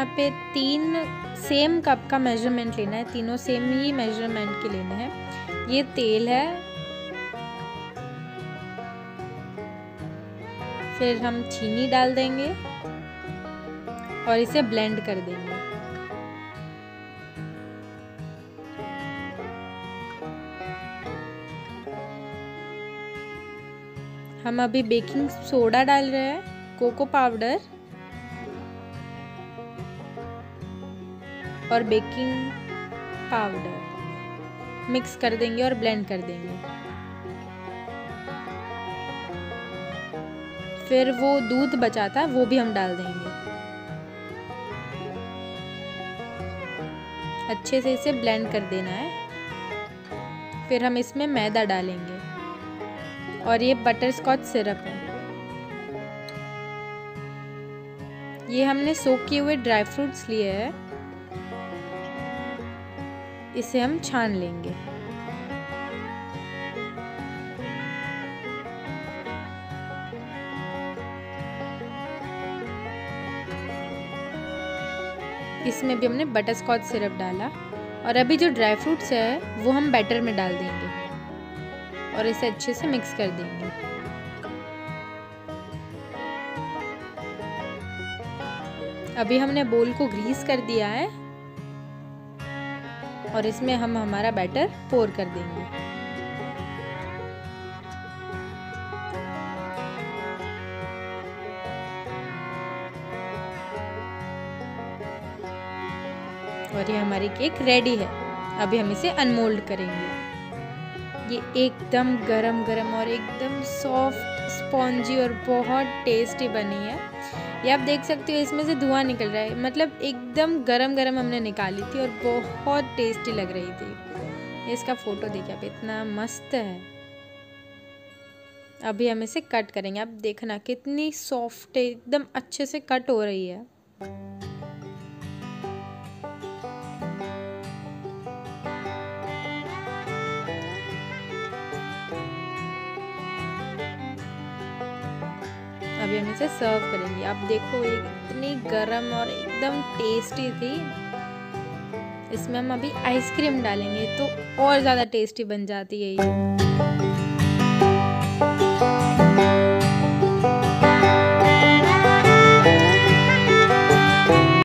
पे 3 same cup का measurement लेना है, तीनों सेम ही मेजरमेंट के लेने हैं। ये तेल है, फिर हम चीनी डाल देंगे और इसे ब्लेंड कर देंगे। हम अभी बेकिंग सोडा डाल रहे हैं, कोको पाउडर और बेकिंग पाउडर मिक्स कर देंगे और ब्लेंड कर देंगे। फिर वो दूध बचा था वो भी हम डाल देंगे। अच्छे से इसे ब्लेंड कर देना है। फिर हम इसमें मैदा डालेंगे और ये बटर स्कॉच सिरप है। ये हमने सोक किए हुए ड्राई फ्रूट्स लिए हैं, इसे हम छान लेंगे। इसमें भी हमने बटर स्कॉच सिरप डाला और अभी जो ड्राई फ्रूट्स है वो हम बैटर में डाल देंगे और इसे अच्छे से मिक्स कर देंगे। अभी हमने बोल को ग्रीस कर दिया है और इसमें हम हमारा बैटर पोर कर देंगे। और ये हमारी केक रेडी है। अभी हम इसे अनमोल्ड करेंगे। ये एकदम गरम गरम और एकदम सॉफ्ट स्पॉन्जी और बहुत टेस्टी बनी है। ये आप देख सकते हो इसमें से धुआं निकल रहा है, मतलब एकदम गरम गरम हमने निकाली थी और बहुत टेस्टी लग रही थी। इसका फोटो देखिए आप, इतना मस्त है। अभी हम इसे कट करेंगे। आप देखना कितनी सॉफ्ट है, एकदम अच्छे से कट हो रही है। अभी हम इसे सर्व करेंगे। आप देखो ये इतनी गरम और एकदम टेस्टी थी। इसमें हम अभी आइसक्रीम डालेंगे तो और ज़्यादा टेस्टी बन जाती है ये।